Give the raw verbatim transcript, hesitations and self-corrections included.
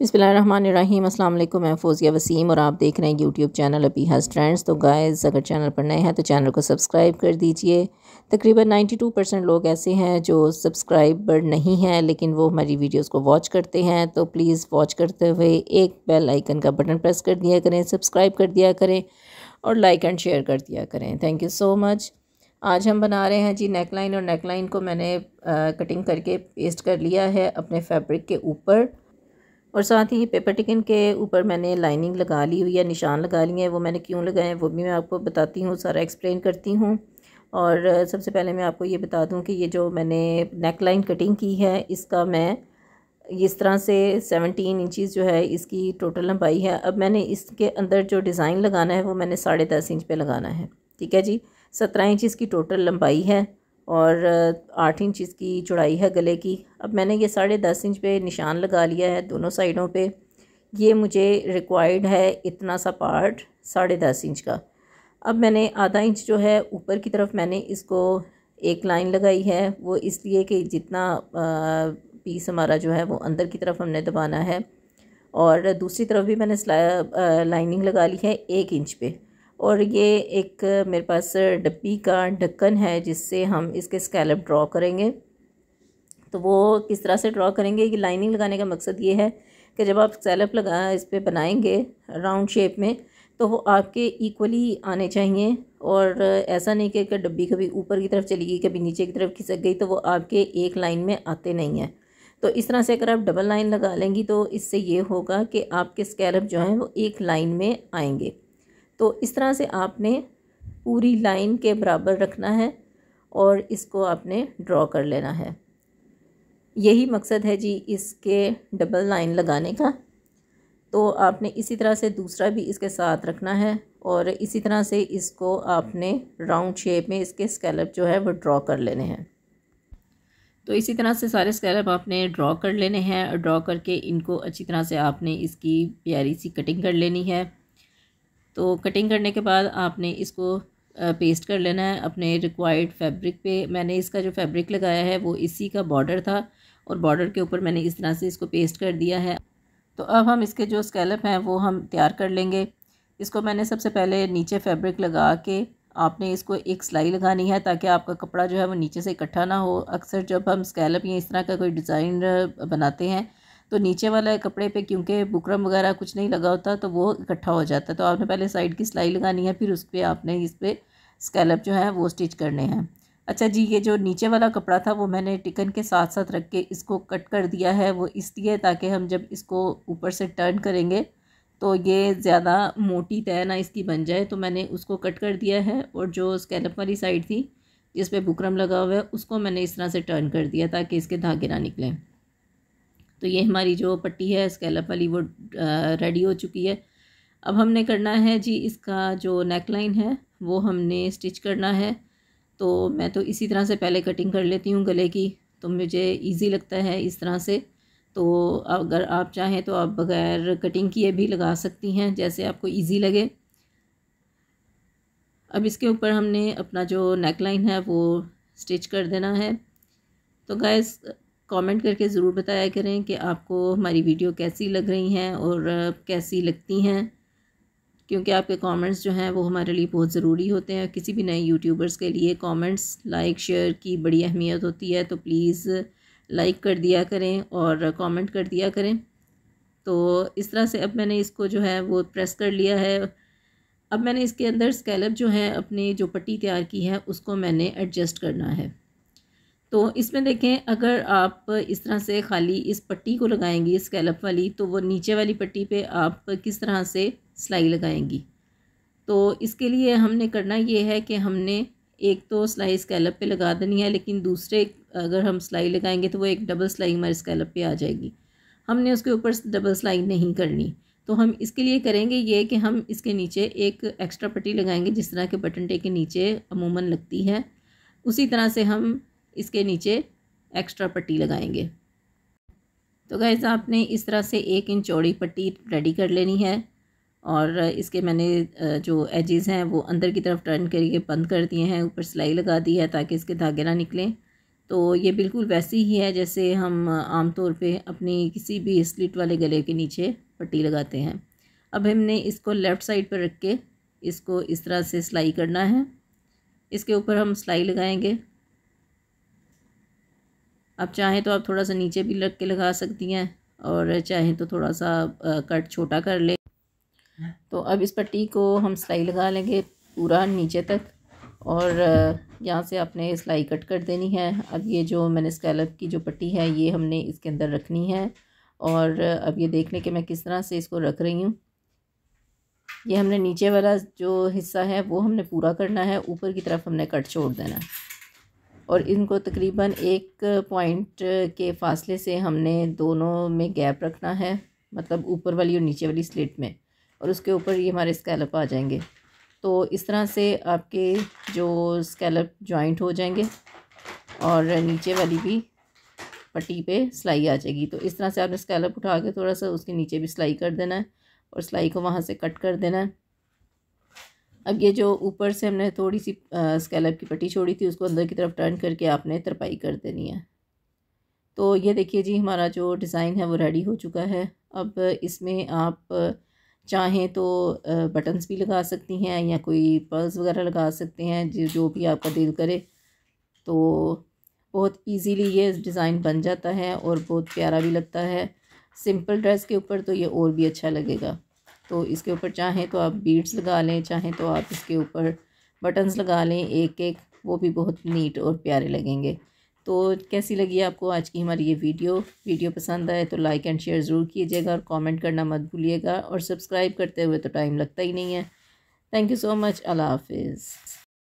बिस्मिल्लाहिर्रहमानिर्रहीम। अस्सलाम वालेकुम। मैं फ़ौज़िया वसीम और आप देख रहे हैं यूट्यूब चैनल अभी हैज़ ट्रेंड्स। तो गाइस, अगर चैनल पर नए हैं तो चैनल को सब्सक्राइब कर दीजिए। तकरीबन बानवे परसेंट लोग ऐसे हैं जो सब्सक्राइबर नहीं हैं लेकिन वो हमारी वीडियोस को वॉच करते हैं। तो प्लीज़ वॉच करते हुए एक बेल आइकन का बटन प्रेस कर दिया करें, सब्सक्राइब कर दिया करें और लाइक एंड शेयर कर दिया करें। Thank you so much. आज हम बना रहे हैं जी नेक लाइन, और नेक लाइन को मैंने आ, कटिंग करके पेस्ट कर लिया है अपने फैब्रिक के ऊपर, और साथ ही पेपर टिकन के ऊपर मैंने लाइनिंग लगा ली हुई है, निशान लगा लिए हैं। वो मैंने क्यों लगाए हैं वो भी मैं आपको बताती हूँ, सारा एक्सप्लेन करती हूँ। और सबसे पहले मैं आपको ये बता दूँ कि ये जो मैंने नेक लाइन कटिंग की है इसका मैं इस तरह से सेवनटीन इंचज़ जो है इसकी टोटल लंबाई है। अब मैंने इसके अंदर जो डिज़ाइन लगाना है वो मैंने साढ़े दस इंच पे लगाना है। ठीक है जी। सत्रह इंच इसकी टोटल लंबाई है और आठ इंच इसकी चौड़ाई है गले की। अब मैंने ये साढ़े दस इंच पे निशान लगा लिया है दोनों साइडों पे। ये मुझे रिक्वायर्ड है इतना सा पार्ट साढ़े दस इंच का। अब मैंने आधा इंच जो है ऊपर की तरफ मैंने इसको एक लाइन लगाई है, वो इसलिए कि जितना पीस हमारा जो है वो अंदर की तरफ हमने दबाना है। और दूसरी तरफ भी मैंने लाइनिंग लगा ली है एक इंच पे। और ये एक मेरे पास डब्बी का ढक्कन है जिससे हम इसके स्कैलप ड्रॉ करेंगे। तो वो किस तरह से ड्रॉ करेंगे, ये लाइनिंग लगाने का मकसद ये है कि जब आप स्कैलप लगा इस पर बनाएंगे राउंड शेप में तो वो आपके इक्वली आने चाहिए। और ऐसा नहीं कि डब्बी कभी ऊपर की तरफ चली गई कभी नीचे की तरफ खिसक गई तो वो आपके एक लाइन में आते नहीं हैं। तो इस तरह से अगर आप डबल लाइन लगा लेंगी तो इससे ये होगा कि आपके स्कैलप जो हैं वो एक लाइन में आएंगे। तो इस तरह से आपने पूरी लाइन के बराबर रखना है और इसको आपने ड्रॉ कर लेना है। यही मकसद है जी इसके डबल लाइन लगाने का। तो आपने इसी तरह से दूसरा भी इसके साथ रखना है और इसी तरह से इसको आपने राउंड शेप में इसके स्कैलप जो है वो ड्रॉ कर लेने हैं। तो इसी तरह से सारे स्कैलप आपने ड्रॉ कर लेने हैं और ड्रॉ करके इनको अच्छी तरह से आपने इसकी प्यारी सी कटिंग कर लेनी है। तो कटिंग करने के बाद आपने इसको पेस्ट कर लेना है अपने रिक्वायर्ड फैब्रिक पे। मैंने इसका जो फैब्रिक लगाया है वो इसी का बॉर्डर था और बॉर्डर के ऊपर मैंने इस तरह से इसको पेस्ट कर दिया है। तो अब हम इसके जो स्कैलप हैं वो हम तैयार कर लेंगे। इसको मैंने सबसे पहले नीचे फैब्रिक लगा के आपने इसको एक सिलाई लगानी है ताकि आपका कपड़ा जो है वो नीचे से इकट्ठा ना हो। अक्सर जब हम स्कैलप या इस तरह का कोई डिज़ाइन बनाते हैं तो नीचे वाले कपड़े पे क्योंकि बुकरम वगैरह कुछ नहीं लगा होता तो वो इकट्ठा हो जाता है। तो आपने पहले साइड की सिलाई लगानी है, फिर उस पर आपने इस पर स्कैलप जो है वो स्टिच करने हैं। अच्छा जी, ये जो नीचे वाला कपड़ा था वो मैंने टिकन के साथ साथ रख के इसको कट कर दिया है। वो इसलिए ताकि हम जब इसको ऊपर से टर्न करेंगे तो ये ज़्यादा मोटी तय ना इसकी बन जाए, तो मैंने उसको कट कर दिया है। और जो स्कैलप वाली साइड थी जिस पे बुकरम लगा हुआ है उसको मैंने इस तरह से टर्न कर दिया ताकि इसके धागे ना निकलें। तो ये हमारी जो पट्टी है स्कैलप वाली वो रेडी हो चुकी है। अब हमने करना है जी इसका जो नेक लाइन है वो हमने स्टिच करना है। तो मैं तो इसी तरह से पहले कटिंग कर लेती हूँ गले की, तो मुझे इजी लगता है इस तरह से। तो अगर आप चाहें तो आप बगैर कटिंग किए भी लगा सकती हैं, जैसे आपको इजी लगे। अब इसके ऊपर हमने अपना जो नेक लाइन है वो स्टिच कर देना है। तो गाइस, कमेंट करके ज़रूर बताया करें कि आपको हमारी वीडियो कैसी लग रही हैं और कैसी लगती हैं, क्योंकि आपके कमेंट्स जो हैं वो हमारे लिए बहुत ज़रूरी होते हैं। किसी भी नए यूट्यूबर्स के लिए कमेंट्स, लाइक, शेयर की बड़ी अहमियत होती है। तो प्लीज़ लाइक कर दिया करें और कमेंट कर दिया करें। तो इस तरह से अब मैंने इसको जो है वो प्रेस कर लिया है। अब मैंने इसके अंदर स्कैलप जो है अपनी जो पट्टी तैयार की है उसको मैंने एडजस्ट करना है। तो इसमें देखें, अगर आप इस तरह से खाली इस पट्टी को लगाएंगी स्कैलप वाली तो वो नीचे वाली पट्टी पे आप किस तरह से सिलाई लगाएंगी। तो इसके लिए हमने करना ये है कि हमने एक तो सिलाई स्कैलप पे लगा देनी है, लेकिन दूसरे अगर हम सिलाई लगाएंगे तो वो एक डबल सिलाई हमारे स्कैलप पे आ जाएगी। हमने उसके ऊपर डबल सिलाई नहीं करनी। तो हम इसके लिए करेंगे ये कि हम इसके नीचे एक एक्स्ट्रा पट्टी लगाएंगे जिस तरह के बटन टे के नीचे अमूमन लगती है, उसी तरह से हम इसके नीचे एक्स्ट्रा पट्टी लगाएंगे। तो गाइस, आपने इस तरह से एक इंच चौड़ी पट्टी रेडी कर लेनी है और इसके मैंने जो एजेस हैं वो अंदर की तरफ टर्न करके बंद कर दिए हैं, ऊपर सिलाई लगा दी है ताकि इसके धागे ना निकलें। तो ये बिल्कुल वैसी ही है जैसे हम आम तौर पे अपनी किसी भी स्लिट वाले गले के नीचे पट्टी लगाते हैं। अब हमने इसको लेफ़्ट साइड पर रख के इसको इस तरह से सिलाई करना है। इसके ऊपर हम सिलाई लगाएंगे। आप चाहें तो आप थोड़ा सा नीचे भी लग के लगा सकती हैं और चाहें तो थोड़ा सा कट छोटा कर ले। तो अब इस पट्टी को हम सिलाई लगा लेंगे पूरा नीचे तक और यहाँ से आपने सिलाई कट कर देनी है। अब ये जो मैंने स्कैलप की जो पट्टी है ये हमने इसके अंदर रखनी है और अब ये देख लें कि मैं किस तरह से इसको रख रही हूँ। ये हमने नीचे वाला जो हिस्सा है वो हमने पूरा करना है, ऊपर की तरफ हमने कट छोड़ देना है और इनको तकरीबन एक पॉइंट के फासले से हमने दोनों में गैप रखना है, मतलब ऊपर वाली और नीचे वाली स्लिट में, और उसके ऊपर ये हमारे स्कैलप आ जाएंगे। तो इस तरह से आपके जो स्कैलप जॉइंट हो जाएंगे और नीचे वाली भी पट्टी पे सिलाई आ जाएगी। तो इस तरह से आपने स्कैलप उठा के थोड़ा सा उसके नीचे भी सिलाई कर देना है और सिलाई को वहाँ से कट कर देना है। अब ये जो ऊपर से हमने थोड़ी सी स्कैलप की पट्टी छोड़ी थी उसको अंदर की तरफ टर्न करके आपने तरपाई कर देनी है। तो ये देखिए जी हमारा जो डिज़ाइन है वो रेडी हो चुका है। अब इसमें आप चाहें तो बटन्स भी लगा सकती हैं या कोई पर्ल्स वगैरह लगा सकते हैं, जो जो भी आपका दिल करे। तो बहुत इजीली ये डिज़ाइन बन जाता है और बहुत प्यारा भी लगता है। सिंपल ड्रेस के ऊपर तो ये और भी अच्छा लगेगा। तो इसके ऊपर चाहें तो आप बीड्स लगा लें, चाहें तो आप इसके ऊपर बटन्स लगा लें एक एक, वो भी बहुत नीट और प्यारे लगेंगे। तो कैसी लगी आपको आज की हमारी ये वीडियो? वीडियो पसंद आए तो लाइक एंड शेयर ज़रूर कीजिएगा और कमेंट करना मत भूलिएगा और सब्सक्राइब करते हुए तो टाइम लगता ही नहीं है। Thank you so much. अल्लाह हाफिज़।